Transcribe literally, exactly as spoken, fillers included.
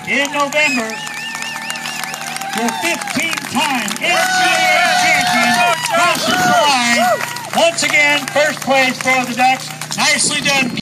in November, your fifteen-time N C double A champion crosses the line. Once again, first place for the Ducks. Nicely done.